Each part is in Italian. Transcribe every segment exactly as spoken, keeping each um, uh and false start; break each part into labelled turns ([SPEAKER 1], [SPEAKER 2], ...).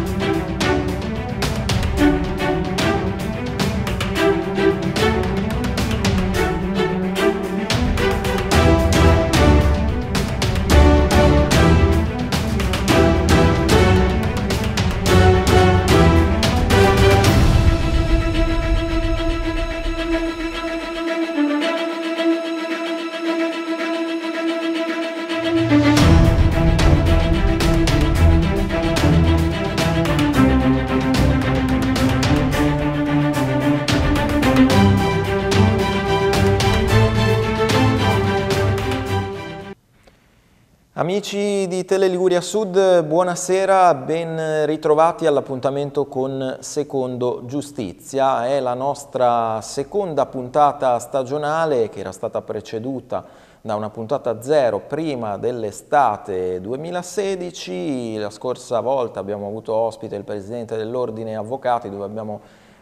[SPEAKER 1] Amici di Tele Liguria Sud, buonasera, ben ritrovati all'appuntamento con Secondo Giustizia. È la nostra seconda puntata stagionale che era stata preceduta da una puntata zero prima dell'estate duemilasedici. La scorsa volta abbiamo avuto ospite il Presidente dell'Ordine Avvocati, dove abbiamo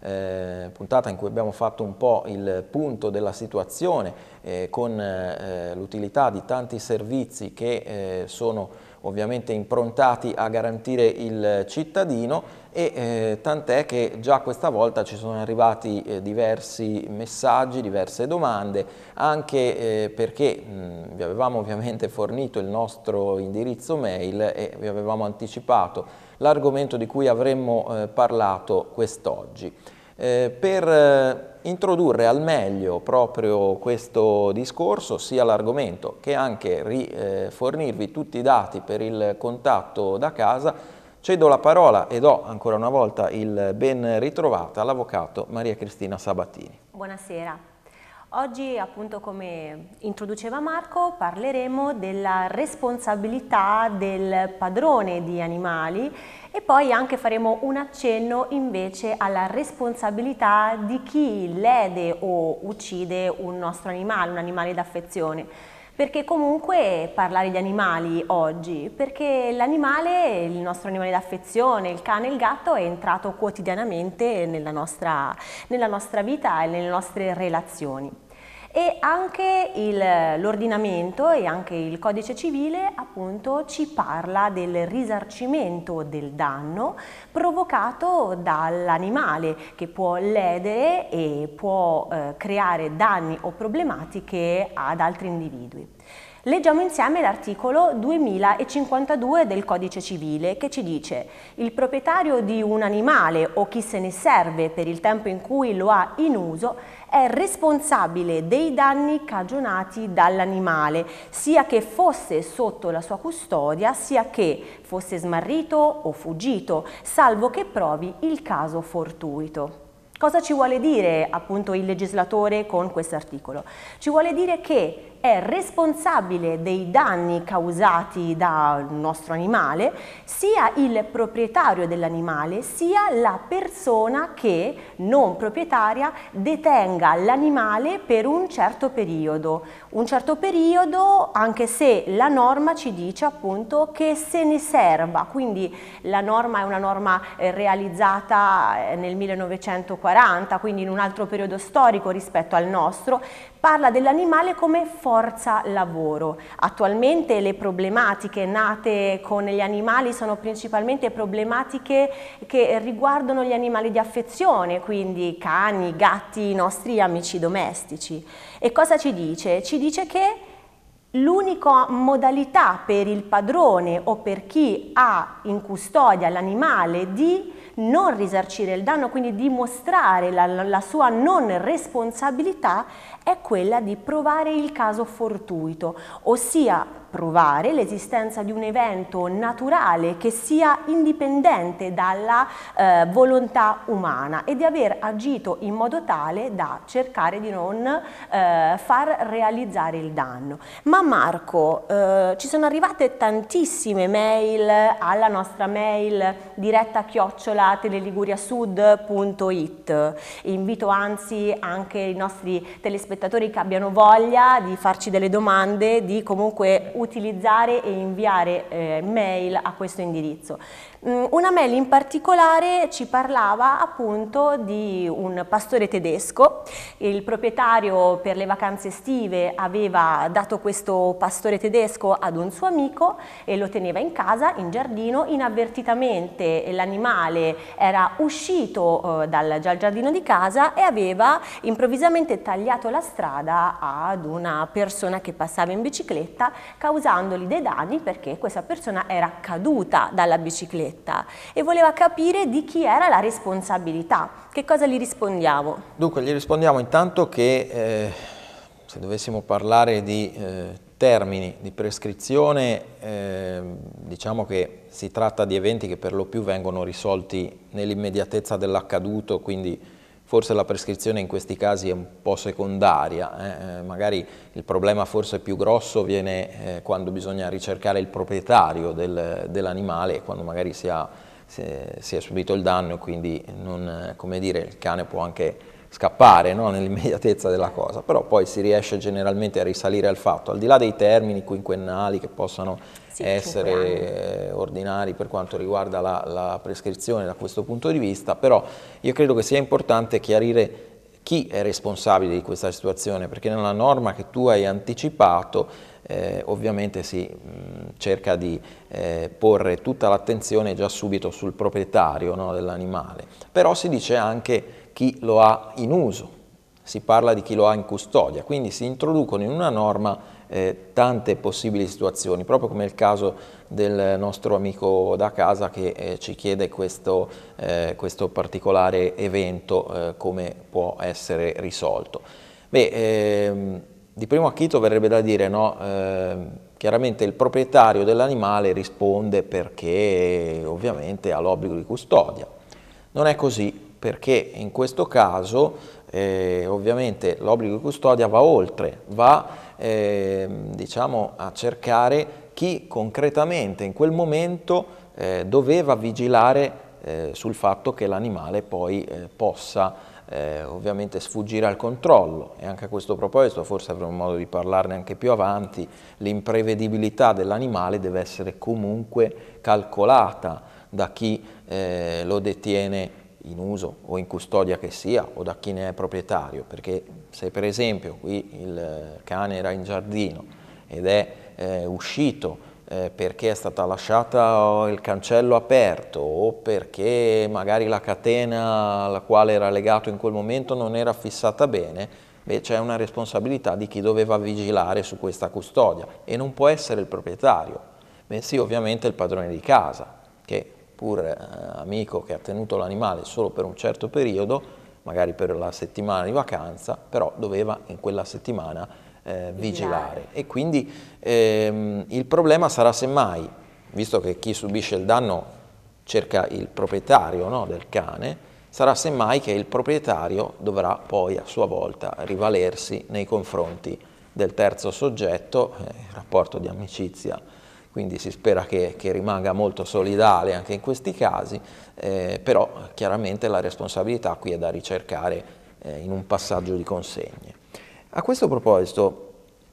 [SPEAKER 1] Eh, puntata in cui abbiamo fatto un po' il punto della situazione eh, con eh, l'utilità di tanti servizi che eh, sono ovviamente improntati a garantire il cittadino e eh, tant'è che già questa volta ci sono arrivati eh, diversi messaggi, diverse domande, anche eh, perché mh, vi avevamo ovviamente fornito il nostro indirizzo mail e vi avevamo anticipato l'argomento di cui avremmo eh, parlato quest'oggi. Eh, per eh, introdurre al meglio proprio questo discorso, sia l'argomento che anche rifornirvi eh, tutti i dati per il contatto da casa, cedo la parola e do ancora una volta il ben ritrovata all'avvocato Maria Cristina Sabatini.
[SPEAKER 2] Buonasera. Oggi, appunto, come introduceva Marco, parleremo della responsabilità del padrone di animali e poi anche faremo un accenno invece alla responsabilità di chi lede o uccide un nostro animale, un animale d'affezione. Perché comunque parlare di animali oggi? Perché l'animale, il nostro animale d'affezione, il cane e il gatto è entrato quotidianamente nella nostra, nella nostra vita e nelle nostre relazioni. E anche l'ordinamento e anche il codice civile appunto ci parla del risarcimento del danno provocato dall'animale, che può ledere e può eh, creare danni o problematiche ad altri individui. Leggiamo insieme l'articolo duemilacinquantadue del Codice Civile che ci dice: il proprietario di un animale o chi se ne serve per il tempo in cui lo ha in uso è responsabile dei danni cagionati dall'animale, sia che fosse sotto la sua custodia, sia che fosse smarrito o fuggito, salvo che provi il caso fortuito. Cosa ci vuole dire appunto il legislatore con questo articolo? Ci vuole dire che è responsabile dei danni causati dal nostro animale sia il proprietario dell'animale sia la persona che, non proprietaria, detenga l'animale per un certo periodo. Un certo periodo, anche se la norma ci dice appunto che se ne serva, quindi la norma è una norma eh, realizzata nel millenovecentoquaranta, quindi in un altro periodo storico rispetto al nostro, parla dell'animale come forza lavoro. Attualmente le problematiche nate con gli animali sono principalmente problematiche che riguardano gli animali di affezione, quindi cani, gatti, i nostri amici domestici. E cosa ci dice? Ci dice che l'unica modalità per il padrone o per chi ha in custodia l'animale di non risarcire il danno, quindi dimostrare la, la sua non responsabilità, è quella di provare il caso fortuito, ossia provare l'esistenza di un evento naturale che sia indipendente dalla eh, volontà umana e di aver agito in modo tale da cercare di non eh, far realizzare il danno. Ma Marco, eh, ci sono arrivate tantissime mail alla nostra mail diretta chiocciola teleliguriasud punto it. Invito anzi anche i nostri telespettatori che abbiano voglia di farci delle domande, di comunque utilizzare e inviare eh, mail a questo indirizzo. Una mail in particolare ci parlava appunto di un pastore tedesco. Il proprietario per le vacanze estive aveva dato questo pastore tedesco ad un suo amico e lo teneva in casa, in giardino. Inavvertitamente l'animale era uscito eh, dal, dal giardino di casa e aveva improvvisamente tagliato la strada ad una persona che passava in bicicletta, causandogli dei danni perché questa persona era caduta dalla bicicletta e voleva capire di chi era la responsabilità. Che cosa gli rispondiamo?
[SPEAKER 1] Dunque, gli rispondiamo intanto che eh, se dovessimo parlare di eh, termini di prescrizione, eh, diciamo che si tratta di eventi che per lo più vengono risolti nell'immediatezza dell'accaduto, quindi forse la prescrizione in questi casi è un po' secondaria, eh? Magari il problema forse più grosso viene eh, quando bisogna ricercare il proprietario del, dell'animale, quando magari si, ha, si, è, si è subito il danno e quindi non, come dire, il cane può anche scappare, no? Nell'immediatezza della cosa, però poi si riesce generalmente a risalire al fatto, al di là dei termini quinquennali che possano sì, essere ordinari per quanto riguarda la, la prescrizione da questo punto di vista, però io credo che sia importante chiarire chi è responsabile di questa situazione, perché nella norma che tu hai anticipato eh, ovviamente si mh, cerca di eh, porre tutta l'attenzione già subito sul proprietario, no, dell'animale, però si dice anche chi lo ha in uso, si parla di chi lo ha in custodia, quindi si introducono in una norma eh, tante possibili situazioni, proprio come il caso del nostro amico da casa che eh, ci chiede questo, eh, questo particolare evento, eh, come può essere risolto. Beh, ehm, di primo acchito verrebbe da dire, no, eh, chiaramente il proprietario dell'animale risponde perché ovviamente ha l'obbligo di custodia. Non è così, perché in questo caso eh, ovviamente l'obbligo di custodia va oltre, va eh, diciamo a cercare chi concretamente in quel momento eh, doveva vigilare eh, sul fatto che l'animale poi eh, possa eh, ovviamente sfuggire al controllo. E anche a questo proposito, forse avremo modo di parlarne anche più avanti, l'imprevedibilità dell'animale deve essere comunque calcolata da chi eh, lo detiene in uso o in custodia che sia, o da chi ne è proprietario, perché se per esempio qui il cane era in giardino ed è eh, uscito eh, perché è stata lasciata il cancello aperto o perché magari la catena alla quale era legato in quel momento non era fissata bene, beh, c'è una responsabilità di chi doveva vigilare su questa custodia e non può essere il proprietario, bensì ovviamente il padrone di casa, che pur eh, amico che ha tenuto l'animale solo per un certo periodo, magari per la settimana di vacanza, però doveva in quella settimana eh, vigilare. E quindi ehm, il problema sarà semmai, visto che chi subisce il danno cerca il proprietario, no, del cane, sarà semmai che il proprietario dovrà poi a sua volta rivalersi nei confronti del terzo soggetto, eh, il rapporto di amicizia. Quindi si spera che, che rimanga molto solidale anche in questi casi, eh, però chiaramente la responsabilità qui è da ricercare eh, in un passaggio di consegne. A questo proposito,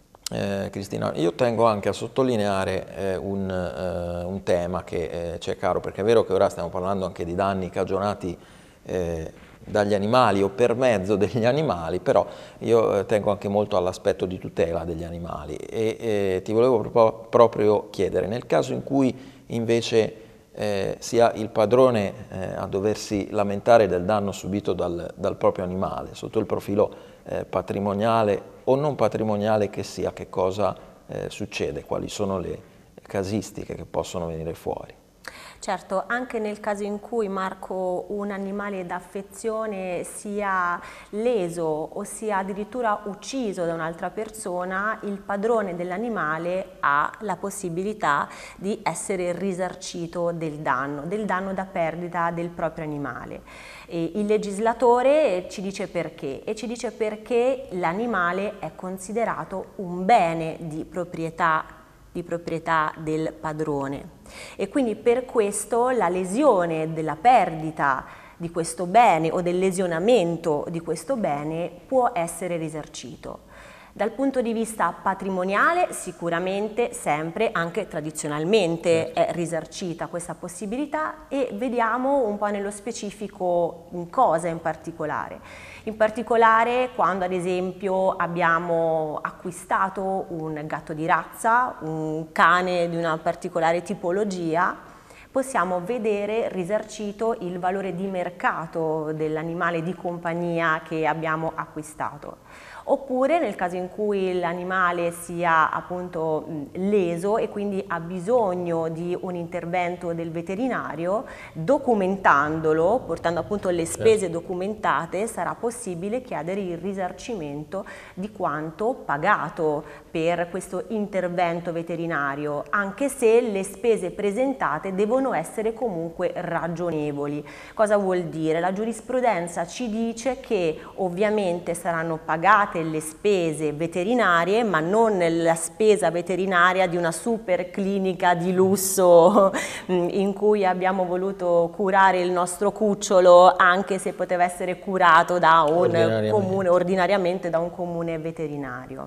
[SPEAKER 1] eh, Cristina, io tengo anche a sottolineare eh, un, eh, un tema che eh, ci è caro, perché è vero che ora stiamo parlando anche di danni cagionati eh, dagli animali o per mezzo degli animali, però io eh, tengo anche molto all'aspetto di tutela degli animali e eh, ti volevo pro proprio chiedere, nel caso in cui invece eh, sia il padrone eh, a doversi lamentare del danno subito dal, dal proprio animale, sotto il profilo eh, patrimoniale o non patrimoniale che sia, che cosa eh, succede, quali sono le casistiche che possono venire fuori?
[SPEAKER 2] Certo, anche nel caso in cui, Marco, un animale d'affezione sia leso o sia addirittura ucciso da un'altra persona, il padrone dell'animale ha la possibilità di essere risarcito del danno, del danno da perdita del proprio animale. E il legislatore ci dice perché, e ci dice perché l'animale è considerato un bene di proprietà di proprietà del padrone e quindi per questo la lesione della perdita di questo bene o del lesionamento di questo bene può essere risarcito. Dal punto di vista patrimoniale sicuramente sempre, anche tradizionalmente, è risarcita questa possibilità, e vediamo un po' nello specifico in cosa in particolare. In particolare quando ad esempio abbiamo acquistato un gatto di razza, un cane di una particolare tipologia, possiamo vedere risarcito il valore di mercato dell'animale di compagnia che abbiamo acquistato. Oppure nel caso in cui l'animale sia appunto leso e quindi ha bisogno di un intervento del veterinario, documentandolo, portando appunto le spese documentate, sarà possibile chiedere il risarcimento di quanto pagato per questo intervento veterinario, anche se le spese presentate devono essere comunque ragionevoli. Cosa vuol dire? La giurisprudenza ci dice che ovviamente saranno pagate le spese veterinarie, ma non la spesa veterinaria di una super clinica di lusso in cui abbiamo voluto curare il nostro cucciolo, anche se poteva essere curato da un
[SPEAKER 1] ordinariamente.
[SPEAKER 2] comune, ordinariamente da un comune veterinario.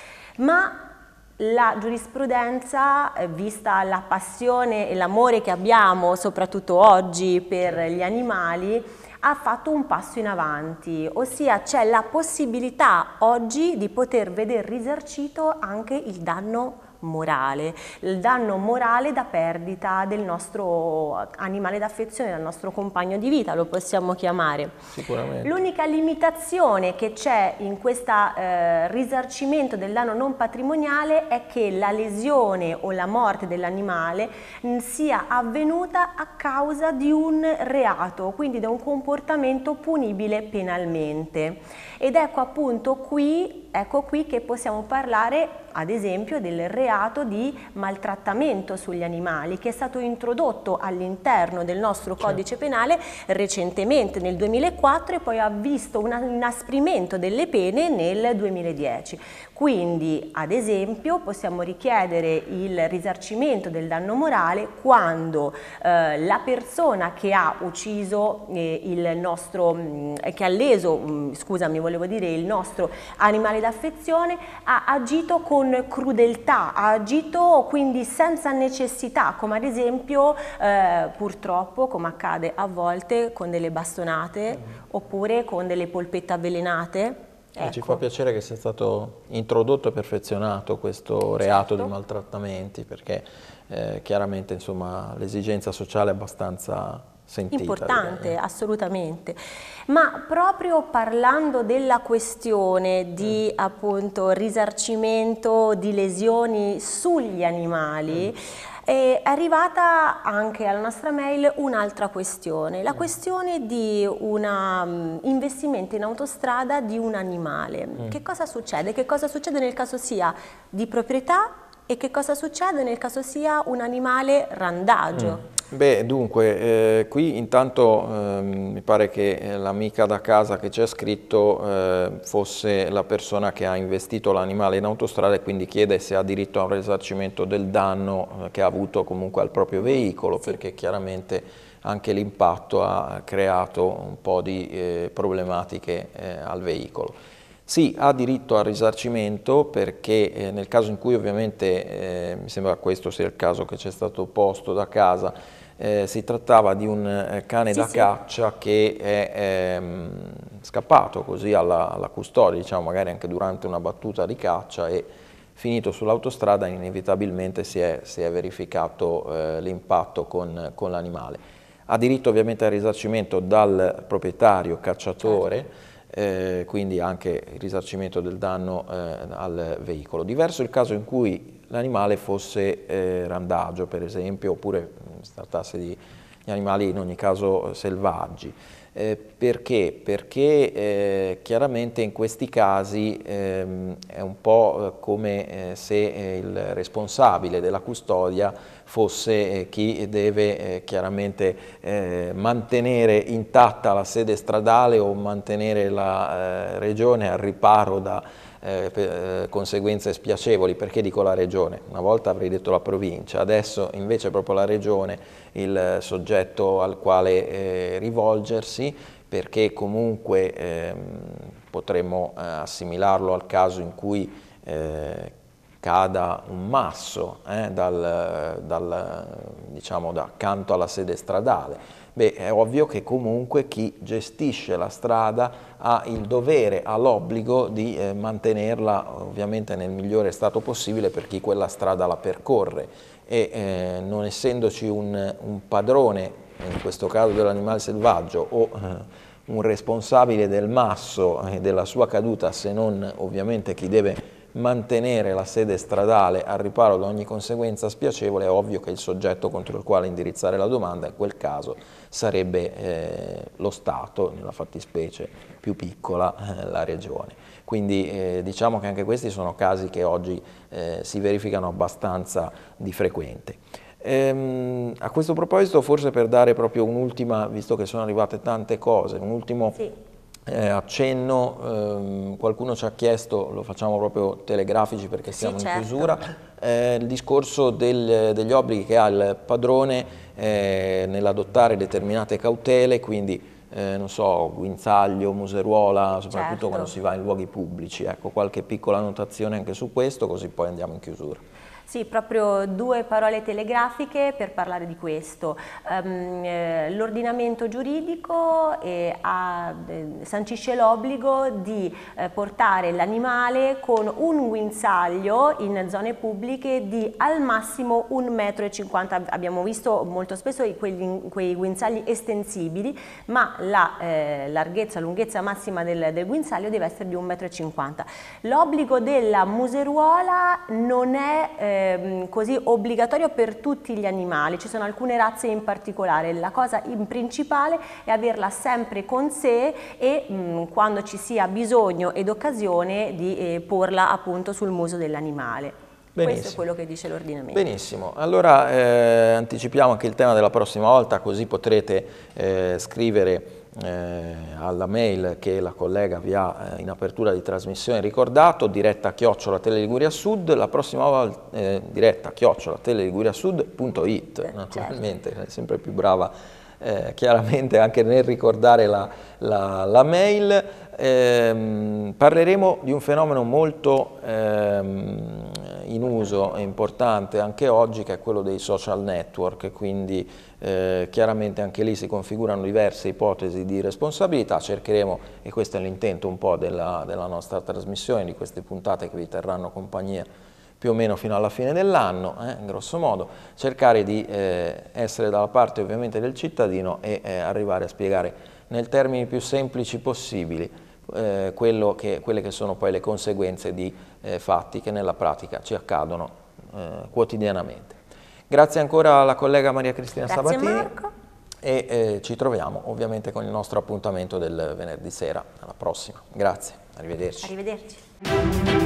[SPEAKER 2] Ma la giurisprudenza, vista la passione e l'amore che abbiamo soprattutto oggi per gli animali, ha fatto un passo in avanti, ossia c'è la possibilità oggi di poter vedere risarcito anche il danno morale, il danno morale da perdita del nostro animale d'affezione, del nostro compagno di vita, lo possiamo chiamare.
[SPEAKER 1] Sicuramente.
[SPEAKER 2] L'unica limitazione che c'è in questo eh, risarcimento del danno non patrimoniale è che la lesione o la morte dell'animale sia avvenuta a causa di un reato, quindi da un comportamento punibile penalmente. Ed ecco appunto qui, ecco qui che possiamo parlare ad esempio del reato di maltrattamento sugli animali, che è stato introdotto all'interno del nostro codice penale recentemente nel duemilaquattro e poi ha visto un inasprimento delle pene nel duemiladieci. Quindi ad esempio possiamo richiedere il risarcimento del danno morale quando eh, la persona che ha ucciso eh, il nostro, mh, che ha leso, mh, scusami volevo dire il nostro animale d'affezione, ha agito con crudeltà, ha agito quindi senza necessità, come ad esempio eh, purtroppo come accade a volte con delle bastonate mm. oppure con delle polpette avvelenate. Ecco.
[SPEAKER 1] Ci fa piacere che sia stato introdotto e perfezionato questo reato
[SPEAKER 2] certo.
[SPEAKER 1] di maltrattamenti, perché eh, chiaramente insomma l'esigenza sociale è abbastanza sentita.
[SPEAKER 2] Importante,
[SPEAKER 1] direi.
[SPEAKER 2] assolutamente. Ma proprio parlando della questione di mm. appunto risarcimento di lesioni sugli animali, mm. è arrivata anche alla nostra mail un'altra questione, la questione di un um, investimento in autostrada di un animale. Mm. Che cosa succede? Che cosa succede nel caso sia di proprietà e che cosa succede nel caso sia un animale randagio? Mm.
[SPEAKER 1] Beh, dunque, eh, qui intanto eh, mi pare che l'amica da casa che ci ha scritto eh, fosse la persona che ha investito l'animale in autostrada e quindi chiede se ha diritto a un risarcimento del danno eh, che ha avuto comunque al proprio veicolo, sì. Perché chiaramente anche l'impatto ha creato un po' di eh, problematiche eh, al veicolo. Sì, ha diritto al risarcimento perché eh, nel caso in cui ovviamente, eh, mi sembra questo sia il caso che ci è stato posto da casa, Eh, si trattava di un eh, cane sì, da sì. caccia che è ehm, scappato così alla, alla custodia, diciamo magari anche durante una battuta di caccia, e finito sull'autostrada inevitabilmente si è, si è verificato eh, l'impatto con, con l'animale. Ha diritto ovviamente al risarcimento dal proprietario cacciatore, certo. eh, quindi anche il risarcimento del danno eh, al veicolo. Diverso il caso in cui l'animale fosse eh, randagio, per esempio, oppure si trattasse di, di animali in ogni caso selvaggi. Eh, perché? Perché eh, chiaramente in questi casi ehm, è un po' come eh, se eh, il responsabile della custodia fosse eh, chi deve eh, chiaramente eh, mantenere intatta la sede stradale o mantenere la eh, regione al riparo da Eh, per, eh, conseguenze spiacevoli. Perché dico la regione? Una volta avrei detto la provincia, adesso invece è proprio la regione il soggetto al quale eh, rivolgersi, perché comunque ehm, potremmo eh, assimilarlo al caso in cui eh, cada un masso eh, dal, dal, diciamo, da accanto alla sede stradale. Beh, è ovvio che comunque chi gestisce la strada ha il dovere, ha l'obbligo di eh, mantenerla ovviamente nel migliore stato possibile per chi quella strada la percorre e eh, non essendoci un, un padrone, in questo caso dell'animale selvaggio, o eh, un responsabile del masso e della sua caduta, se non ovviamente chi deve mantenere la sede stradale al riparo da ogni conseguenza spiacevole, è ovvio che il soggetto contro il quale indirizzare la domanda in quel caso sarebbe eh, lo Stato, nella fattispecie più piccola eh, la Regione. Quindi eh, diciamo che anche questi sono casi che oggi eh, si verificano abbastanza di frequente. Ehm, a questo proposito, forse per dare proprio un'ultima, visto che sono arrivate tante cose, un ultimo sì. Eh, accenno, ehm, qualcuno ci ha chiesto, lo facciamo proprio telegrafici perché siamo sì, in certo. chiusura, eh, il discorso del, degli obblighi che ha il padrone eh, nell'adottare determinate cautele, quindi eh, non so, guinzaglio, museruola, soprattutto certo. quando si va in luoghi pubblici. Ecco, qualche piccola annotazione anche su questo, così poi andiamo in chiusura.
[SPEAKER 2] Sì, proprio due parole telegrafiche per parlare di questo. Um, eh, l'ordinamento giuridico eh, ha, eh, sancisce l'obbligo di eh, portare l'animale con un guinzaglio in zone pubbliche di al massimo un metro e cinquanta. Abbiamo visto molto spesso quegli, quei guinzagli estensibili, ma la eh, larghezza, lunghezza massima del, del guinzaglio deve essere di un metro e cinquanta. L'obbligo della museruola non è eh, così obbligatorio per tutti gli animali, ci sono alcune razze in particolare. La cosa in principale è averla sempre con sé e mh, quando ci sia bisogno ed occasione di eh, porla appunto sul muso dell'animale. Questo è quello che dice l'ordinamento.
[SPEAKER 1] Benissimo, allora eh, anticipiamo anche il tema della prossima volta, così potrete eh, scrivere Eh, alla mail che la collega vi ha eh, in apertura di trasmissione ricordato, diretta chiocciola Tele Liguria Sud, la prossima volta eh, diretta chiocciola teleliguriasud punto it, eh, naturalmente, certo. È sempre più brava eh, chiaramente anche nel ricordare la, la, la mail. Eh, parleremo di un fenomeno molto ehm, in uso e importante anche oggi, che è quello dei social network, quindi eh, chiaramente anche lì si configurano diverse ipotesi di responsabilità. Cercheremo, e questo è l'intento un po' della, della nostra trasmissione, di queste puntate che vi terranno compagnia più o meno fino alla fine dell'anno, eh, in grosso modo, cercare di eh, essere dalla parte ovviamente del cittadino e eh, arrivare a spiegare nel termini più semplici possibili eh, quello che, quelle che sono poi le conseguenze di eh, fatti che nella pratica ci accadono eh, quotidianamente. Grazie ancora alla collega Maria Cristina
[SPEAKER 2] Grazie
[SPEAKER 1] Sabatini
[SPEAKER 2] Marco.
[SPEAKER 1] E eh, ci troviamo ovviamente con il nostro appuntamento del venerdì sera. Alla prossima. Grazie, arrivederci.
[SPEAKER 2] Arrivederci.